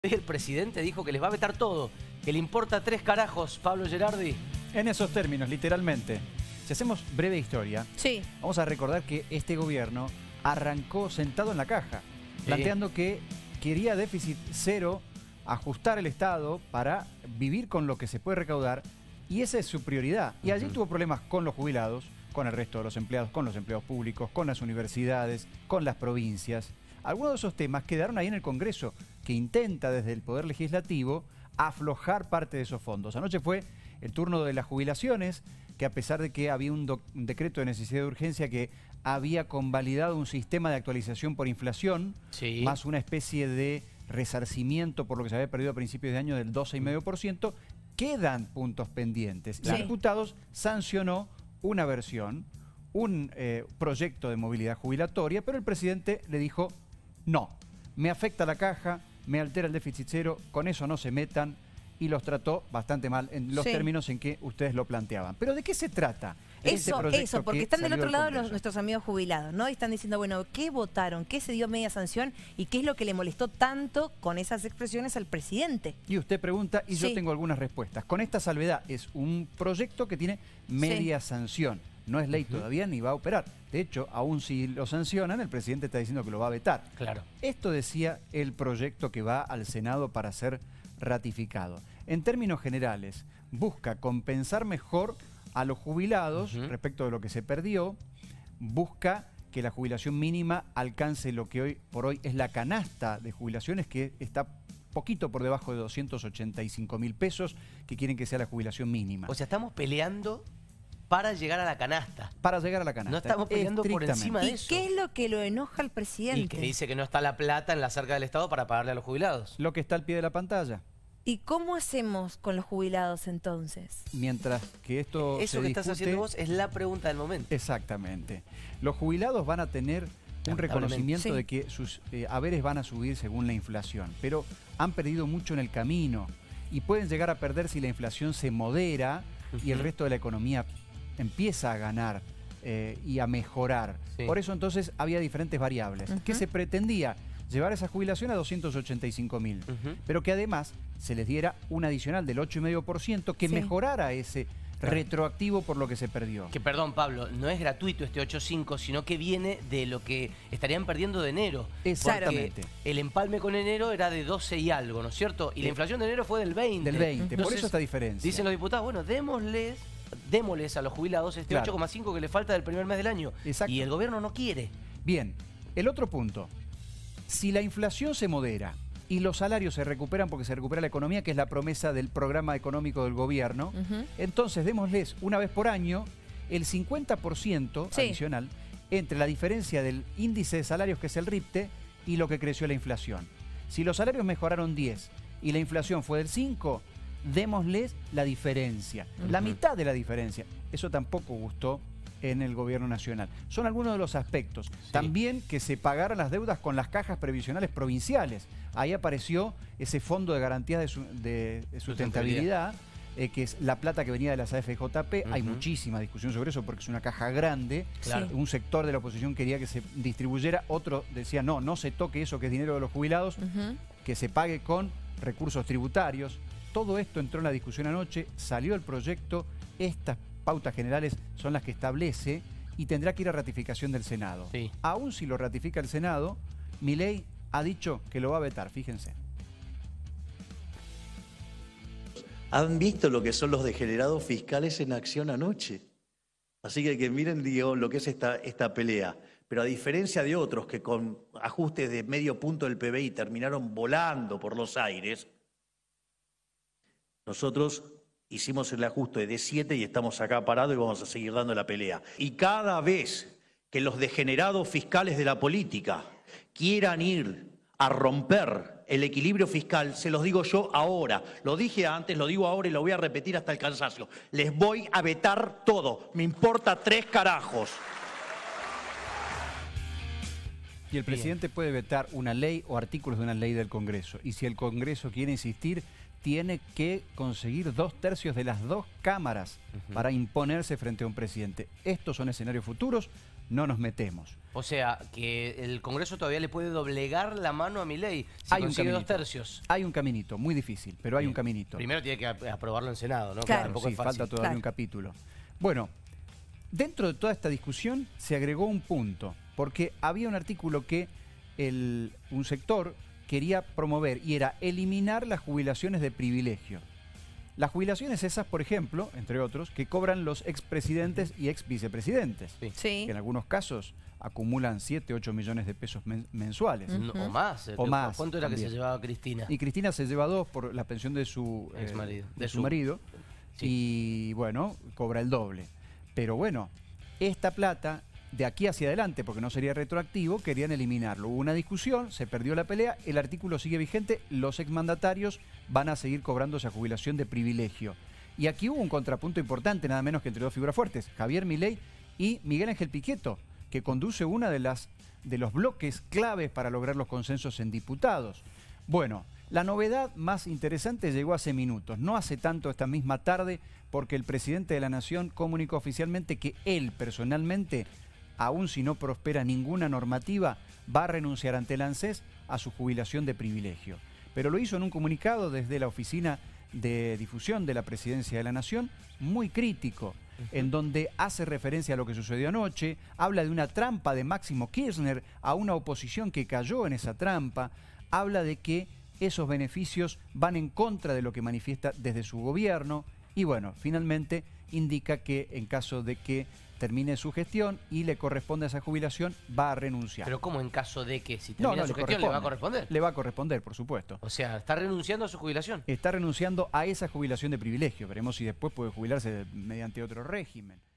El presidente dijo que les va a vetar todo, que le importa 3 carajos, Pablo Gerardi. En esos términos, literalmente. Si hacemos breve historia, sí, vamos a recordar que este gobierno arrancó sentado en la caja, planteando que quería déficit cero, ajustar el Estado para vivir con lo que se puede recaudar, y esa es su prioridad. Y allí tuvo problemas con los jubilados, con el resto de los empleados, con los empleados públicos, con las universidades, con las provincias. Algunos de esos temas quedaron ahí en el Congreso, que intenta desde el Poder Legislativo aflojar parte de esos fondos. Anoche fue el turno de las jubilaciones, que a pesar de que había un decreto de necesidad de urgencia que había convalidado un sistema de actualización por inflación, más una especie de resarcimiento por lo que se había perdido a principios de año del 12,5%, quedan puntos pendientes. Los diputados sancionó una versión, un proyecto de movilidad jubilatoria, pero el presidente le dijo, no, me afecta la caja, me altera el déficit cero, con eso no se metan, y los trató bastante mal en los términos en que ustedes lo planteaban. ¿Pero de qué se trata? Eso, porque están del otro lado nuestros amigos jubilados, ¿no? Y están diciendo, bueno, ¿qué votaron? ¿Qué se dio media sanción? ¿Y qué es lo que le molestó tanto con esas expresiones al presidente? Y usted pregunta, y yo tengo algunas respuestas. Con esta salvedad, es un proyecto que tiene media sanción. No es ley todavía ni va a operar. De hecho, aún si lo sancionan, el presidente está diciendo que lo va a vetar. Claro. Esto decía el proyecto que va al Senado para ser ratificado. En términos generales, busca compensar mejor a los jubilados respecto de lo que se perdió, busca que la jubilación mínima alcance lo que hoy por hoy es la canasta de jubilaciones, que está poquito por debajo de 285.000 pesos, que quieren que sea la jubilación mínima. O sea, estamos peleando para llegar a la canasta. Para llegar a la canasta. No estamos peleando por encima de eso. ¿Y qué es lo que lo enoja al presidente? Y que dice que no está la plata en la cerca del Estado para pagarle a los jubilados. Lo que está al pie de la pantalla. ¿Y cómo hacemos con los jubilados entonces? Mientras que esto se discute, estás haciendo vos es la pregunta del momento. Exactamente. Los jubilados van a tener un reconocimiento de que sus haberes van a subir según la inflación, pero han perdido mucho en el camino y pueden llegar a perder si la inflación se modera y el resto de la economía empieza a ganar y a mejorar. Por eso entonces había diferentes variables. ¿Qué se pretendía? Llevar esa jubilación a 285.000, pero que además se les diera un adicional del 8,5% que mejorara ese retroactivo por lo que se perdió. Que perdón, Pablo, no es gratuito este 8,5, sino que viene de lo que estarían perdiendo de enero. Exactamente. Porque el empalme con enero era de 12 y algo, ¿no es cierto? Y la inflación de enero fue del 20. Del 20, Entonces, por eso esta diferencia. Dicen los diputados, bueno, démosles a los jubilados este 8,5 que le falta del primer mes del año. Exacto. Y el gobierno no quiere. Bien, el otro punto. Si la inflación se modera y los salarios se recuperan porque se recupera la economía, que es la promesa del programa económico del gobierno, entonces démosles una vez por año el 50% adicional entre la diferencia del índice de salarios, que es el RIPTE, y lo que creció la inflación. Si los salarios mejoraron 10 y la inflación fue del 5, démosles la diferencia, la mitad de la diferencia. Eso tampoco gustó en el gobierno nacional. Son algunos de los aspectos. También que se pagaran las deudas con las cajas previsionales provinciales. Ahí apareció ese fondo de garantía de sustentabilidad, que es la plata que venía de las AFJP. Hay muchísima discusión sobre eso porque es una caja grande. Un sector de la oposición quería que se distribuyera, otro decía no, no se toque eso que es dinero de los jubilados, que se pague con recursos tributarios. Todo esto entró en la discusión anoche, salió el proyecto, estas pautas generales son las que establece y tendrá que ir a ratificación del Senado. Aún si lo ratifica el Senado, Milei ha dicho que lo va a vetar, fíjense. Han visto lo que son los degenerados fiscales en acción anoche. Así que miren, digo, lo que es esta pelea. Pero a diferencia de otros que con ajustes de medio punto del PBI terminaron volando por los aires, nosotros hicimos el ajuste de 7 y estamos acá parados y vamos a seguir dando la pelea. Y cada vez que los degenerados fiscales de la política quieran ir a romper el equilibrio fiscal, se los digo yo ahora, lo dije antes, lo digo ahora y lo voy a repetir hasta el cansancio. Les voy a vetar todo, me importa 3 carajos. Y el presidente puede vetar una ley o artículos de una ley del Congreso. Y si el Congreso quiere insistir, tiene que conseguir 2/3 de las 2 cámaras para imponerse frente a un presidente. Estos son escenarios futuros, no nos metemos. O sea, que el Congreso todavía le puede doblegar la mano a Milei si Hay un consigue 2 caminito. tercios. Hay un caminito, muy difícil, pero hay un caminito. Primero tiene que aprobarlo en Senado, ¿no? Claro. Tampoco Sí, es fácil. falta todavía un capítulo. Bueno, dentro de toda esta discusión se agregó un punto, porque había un artículo que un sector quería promover y era eliminar las jubilaciones de privilegio. Las jubilaciones esas, por ejemplo, entre otros, que cobran los expresidentes y exvicepresidentes, Sí. que en algunos casos acumulan 7, 8 millones de pesos mensuales. O más. O más, ¿Cuánto era también. que se llevaba Cristina? Y Cristina se lleva 2 por la pensión de su Exmarido. de su marido. Sí. Y bueno, cobra el doble. Pero bueno, esta plata, de aquí hacia adelante, porque no sería retroactivo, querían eliminarlo. Hubo una discusión, se perdió la pelea, el artículo sigue vigente, los exmandatarios van a seguir cobrando esa jubilación de privilegio. Y aquí hubo un contrapunto importante, nada menos que entre 2 figuras fuertes, Javier Milei y Miguel Ángel Pichetto, que conduce una de los bloques claves para lograr los consensos en diputados. Bueno, la novedad más interesante llegó hace minutos, no hace tanto, esta misma tarde, porque el presidente de la Nación comunicó oficialmente que él personalmente, aun si no prospera ninguna normativa, va a renunciar ante el ANSES a su jubilación de privilegio. Pero lo hizo en un comunicado desde la Oficina de Difusión de la Presidencia de la Nación, muy crítico, en donde hace referencia a lo que sucedió anoche, habla de una trampa de Máximo Kirchner a una oposición que cayó en esa trampa, habla de que esos beneficios van en contra de lo que manifiesta desde su gobierno y bueno, finalmente indica que en caso de que termine su gestión y le corresponde esa jubilación, va a renunciar. Pero ¿cómo en caso de que si termina su gestión le va a corresponder? Le va a corresponder, por supuesto. O sea, está renunciando a su jubilación. Está renunciando a esa jubilación de privilegio. Veremos si después puede jubilarse mediante otro régimen.